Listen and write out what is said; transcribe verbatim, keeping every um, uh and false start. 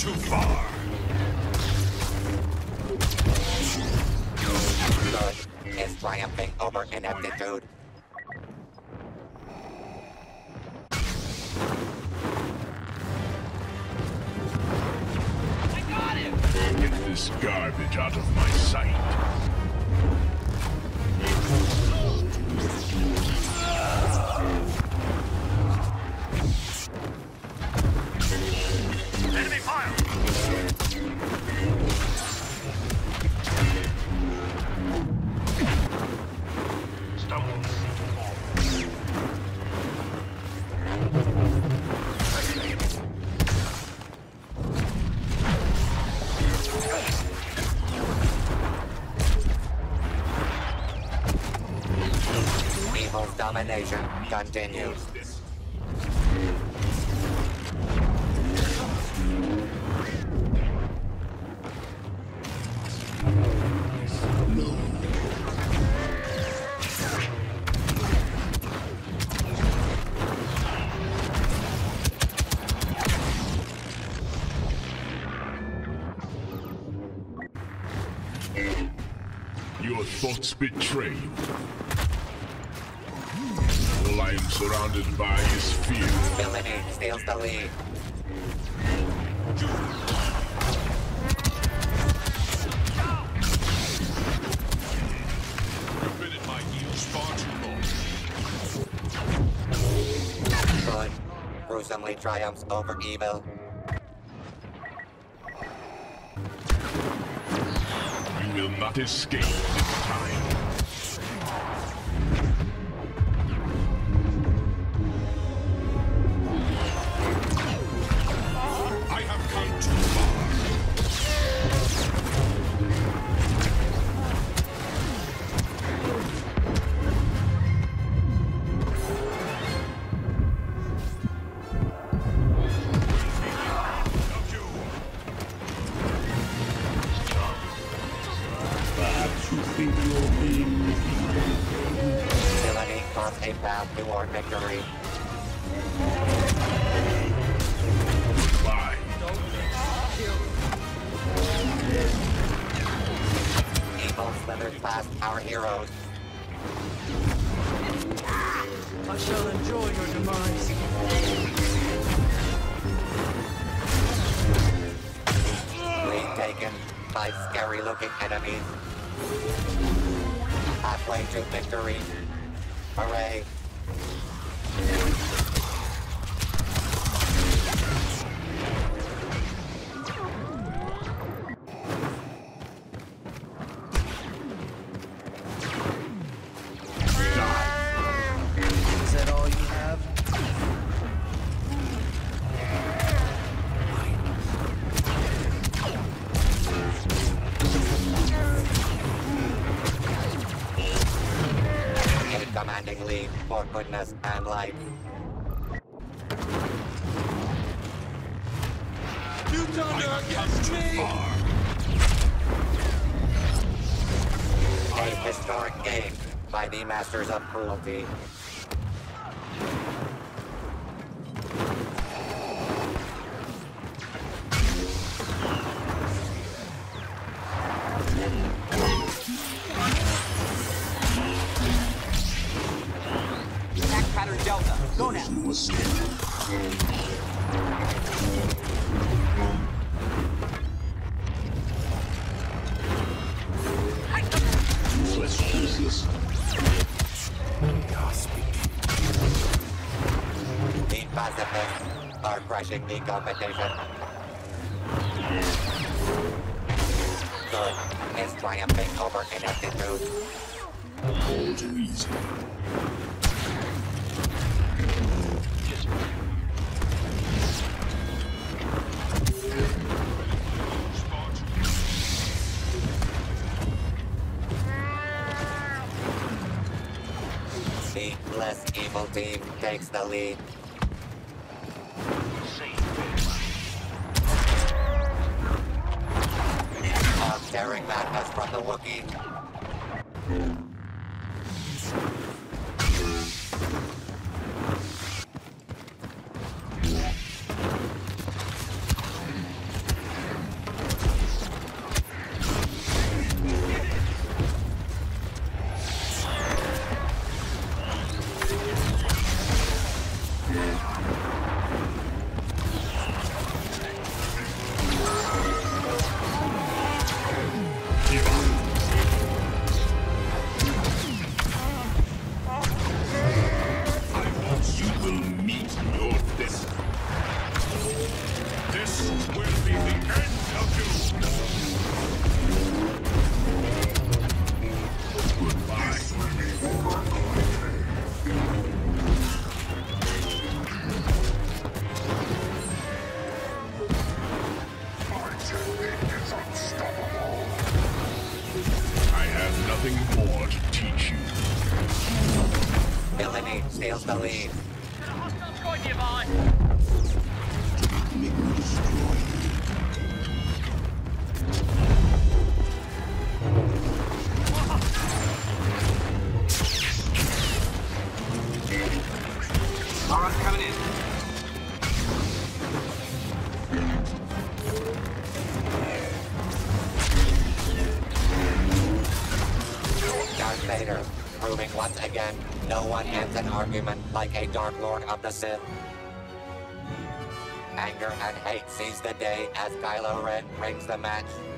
too far. Good is triumphing over ineptitude. I got him! Get this garbage out of my sight. Enemy fire! Stumble. Evil's domination continues. Your thoughts betray you. All I am surrounded by is fear. Villainy steals the lead. I've been at my heels far too long. Good gruesomely triumphs over evil. You will not escape this time. I have come too far. Perhaps you think you're being Villainy caused a path toward victory. Bye. Evil slithers past our heroes. I shall enjoy your demise. Lead taken by scary-looking enemies. Halfway to victory. Hooray! Is that all you have? A commanding lead for goodness and light. You thunder against me! A historic game by the Masters of Cruelty. Attack pattern Delta. Go now. useless useless. The pacifists are crushing the competition. Good is triumphing over ineptitude. All too easy. The less evil team takes the lead. A daring madness from the Wookiee. steals the lead. Hostile droid nearby. Make me destroy you. Alright, coming in. Darth Vader, proving once again, no one ends an argument like a Dark Lord of the Sith. Anger and hate seize the day as Kylo Ren brings the match